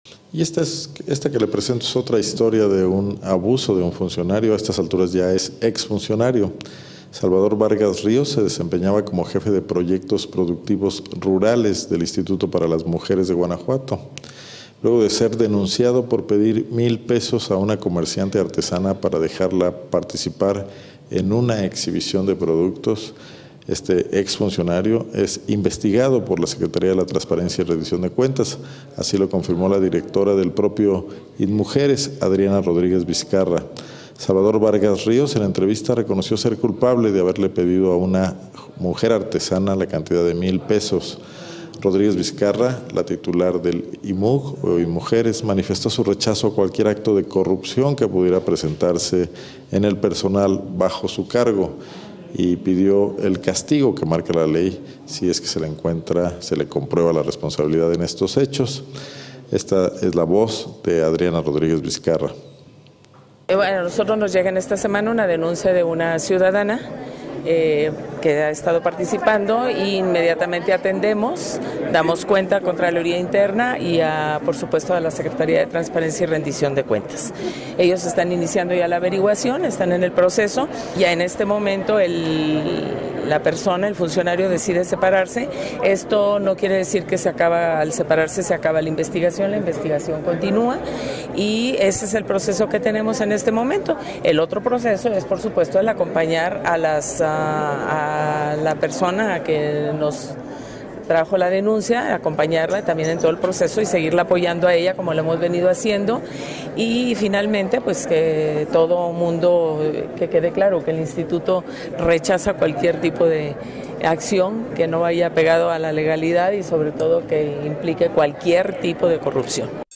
Y esta que le presento es otra historia de un abuso de un funcionario. A estas alturas ya es exfuncionario. Salvador Vargas Ríos se desempeñaba como jefe de proyectos productivos rurales del Instituto para las Mujeres de Guanajuato. Luego de ser denunciado por pedir 1,000 pesos a una comerciante artesana para dejarla participar en una exhibición de productos, este exfuncionario es investigado por la Secretaría de la Transparencia y Rendición de Cuentas. Así lo confirmó la directora del propio INMujeres, Adriana Rodríguez Vizcarra. Salvador Vargas Ríos en la entrevista reconoció ser culpable de haberle pedido a una mujer artesana la cantidad de 1,000 pesos. Rodríguez Vizcarra, la titular del IMUG o INMujeres, manifestó su rechazo a cualquier acto de corrupción que pudiera presentarse en el personal bajo su cargo y pidió el castigo que marca la ley si es que se le comprueba la responsabilidad en estos hechos. Esta es la voz de Adriana Rodríguez Vizcarra. Bueno, a nosotros nos llega en esta semana una denuncia de una ciudadana que ha estado participando e inmediatamente atendemos, damos cuenta a Contraloría Interna y por supuesto a la Secretaría de Transparencia y Rendición de Cuentas. Ellos están iniciando ya la averiguación, están en el proceso, ya en este momento la persona, el funcionario decide separarse. Esto no quiere decir que al separarse se acaba la investigación continúa y ese es el proceso que tenemos en este momento. El otro proceso es por supuesto el acompañar a la persona que nos trajo la denuncia, acompañarla también en todo el proceso y seguirla apoyando a ella como lo hemos venido haciendo y finalmente pues que todo mundo, que quede claro que el instituto rechaza cualquier tipo de acción que no vaya pegado a la legalidad y sobre todo que implique cualquier tipo de corrupción.